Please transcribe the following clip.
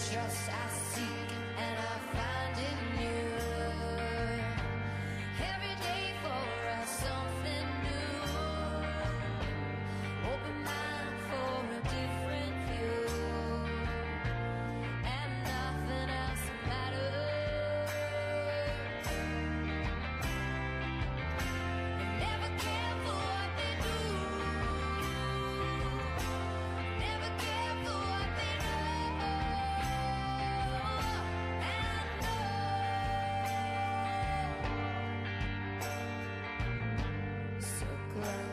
trust I seek and I find in you. Every day for us something new. Open mind for a different view, and nothing else matters. And never care for what they do. Never care for what they know. And know. So glad